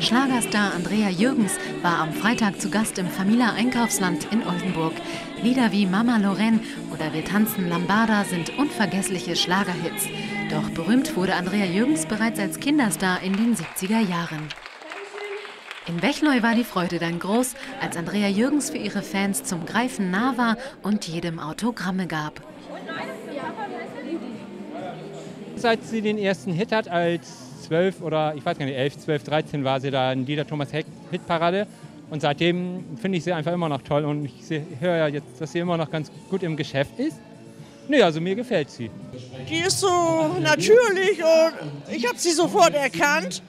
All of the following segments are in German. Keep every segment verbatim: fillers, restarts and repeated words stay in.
Schlagerstar Andrea Jürgens war am Freitag zu Gast im Famila Einkaufsland in Oldenburg. Lieder wie Mama Lorraine oder Wir tanzen Lambada sind unvergessliche Schlagerhits. Doch berühmt wurde Andrea Jürgens bereits als Kinderstar in den siebziger Jahren. In Wechleu war die Freude dann groß, als Andrea Jürgens für ihre Fans zum Greifen nah war und jedem Autogramme gab. Seit sie den ersten Hit hat, als zwölf oder ich weiß gar nicht, elf, zwölf, dreizehn war sie da in Dieter Thomas Heck Hitparade. Und seitdem finde ich sie einfach immer noch toll und ich höre ja jetzt, dass sie immer noch ganz gut im Geschäft ist. Nee, also mir gefällt sie. Die ist so natürlich und ich habe sie sofort erkannt.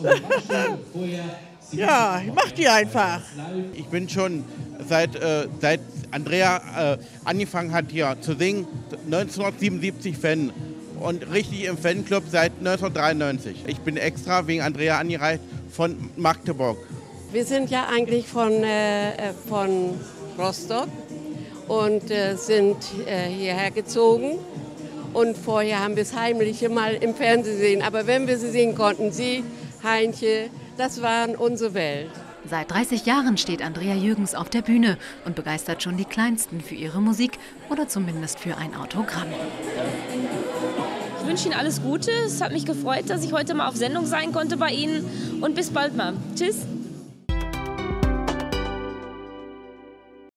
Ja, ich mach die einfach. Ich bin schon seit, äh, seit Andrea äh, angefangen hat hier zu singen, neunzehnhundertsiebenundsiebzig Fan. Und richtig im Fanclub seit neunzehnhundertdreiundneunzig. Ich bin extra wegen Andrea angereist von Magdeburg. Wir sind ja eigentlich von, äh, von Rostock und äh, sind äh, hierher gezogen. Und vorher haben wir es heimlich mal im Fernsehen gesehen. Aber wenn wir sie sehen konnten, sie, Heinche, das waren unsere Welt. Seit dreißig Jahren steht Andrea Jürgens auf der Bühne und begeistert schon die Kleinsten für ihre Musik oder zumindest für ein Autogramm. Ich wünsche Ihnen alles Gute. Es hat mich gefreut, dass ich heute mal auf Sendung sein konnte bei Ihnen. Und bis bald mal. Tschüss.